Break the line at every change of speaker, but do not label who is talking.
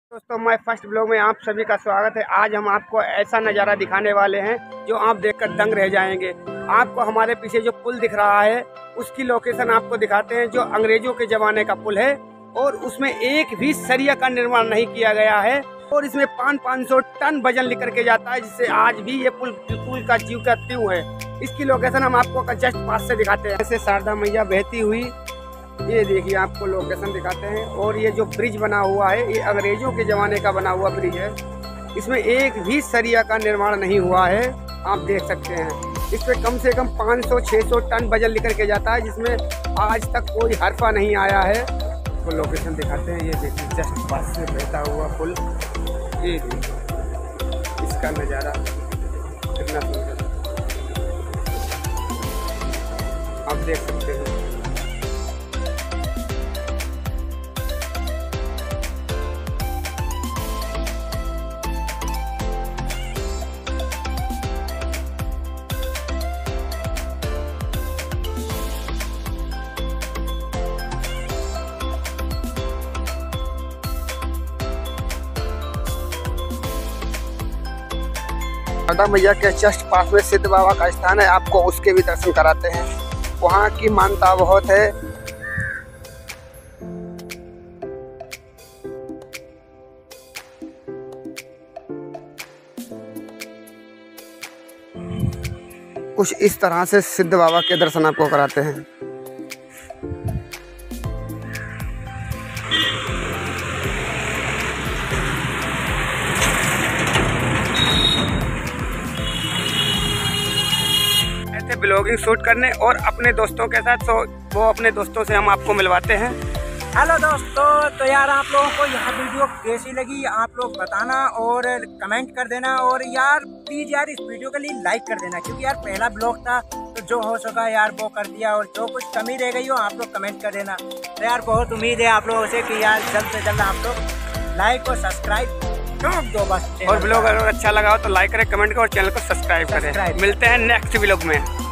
दोस्तों मैं first blog में आप सभी का स्वागत है। आज हम आपको ऐसा नज़ारा दिखाने वाले हैं जो आप देखकर दंग रह जाएंगे। आपको हमारे पीछे जो पुल दिख रहा है उसकी लोकेशन आपको दिखाते हैं, जो अंग्रेजों के ज़माने का पुल है और उसमें एक भी सरिया का निर्माण नहीं किया गया है और इसमें 500 टन वजन लेकर के जाता है, जिससे आज भी ये पुल का जीव का त्यों है। इसकी लोकेशन हम आपको जस्ट पास से दिखाते हैं। ऐसे शारदा मैया बहती हुई, ये देखिए आपको लोकेशन दिखाते हैं। और ये जो ब्रिज बना हुआ है ये अंग्रेजों के ज़माने का बना हुआ ब्रिज है। इसमें एक भी सरिया का निर्माण नहीं हुआ है, आप देख सकते हैं। इस पर कम से कम 500-600 टन वजन लेकर के जाता है, जिसमें आज तक कोई हरफा नहीं आया है। तो लोकेशन दिखाते हैं, ये देखिए जस्ट पास से बहता हुआ पुल, ये इसका नज़ारा कितना सुंदर आप देख सकते हैं। शारदा मैया के जस्ट पास में सिद्ध बाबा का स्थान है, आपको उसके भी दर्शन कराते हैं। वहाँ की मान्यता बहुत है। कुछ इस तरह से सिद्ध बाबा के दर्शन आपको कराते हैं। ब्लॉगिंग शूट करने और अपने दोस्तों के साथ, तो वो अपने दोस्तों से हम आपको मिलवाते हैं।
हेलो दोस्तों, तो यार आप लोगों को यह वीडियो कैसी लगी आप लोग बताना और कमेंट कर देना। और यार प्लीज़ यार इस वीडियो के लिए लाइक कर देना, क्योंकि यार पहला ब्लॉग था तो जो हो सका यार वो कर दिया, और जो कुछ कमी रह गई हो आप लोग कमेंट कर देना। तो यार बहुत उम्मीद है आप लोगों से कि यार जल्द से जल्द आप लोग लाइक और सब्सक्राइब दो बस।
और ब्लॉग अगर अच्छा लगा हो तो लाइक करें, कमेंट करें और चैनल को सब्सक्राइब करें। मिलते हैं नेक्स्ट ब्लॉग में।